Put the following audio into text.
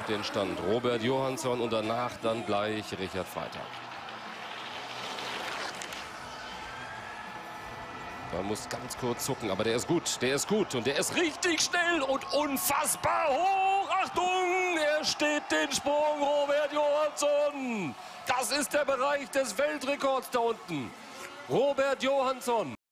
den Stand. Robert Johansson und danach dann gleich Richard Freitag. Man muss ganz kurz zucken, aber der ist gut, und der ist richtig schnell und unfassbar hoch. Achtung, er steht den Sprung, Robert Johansson. Das ist der Bereich des Weltrekords da unten. Robert Johansson.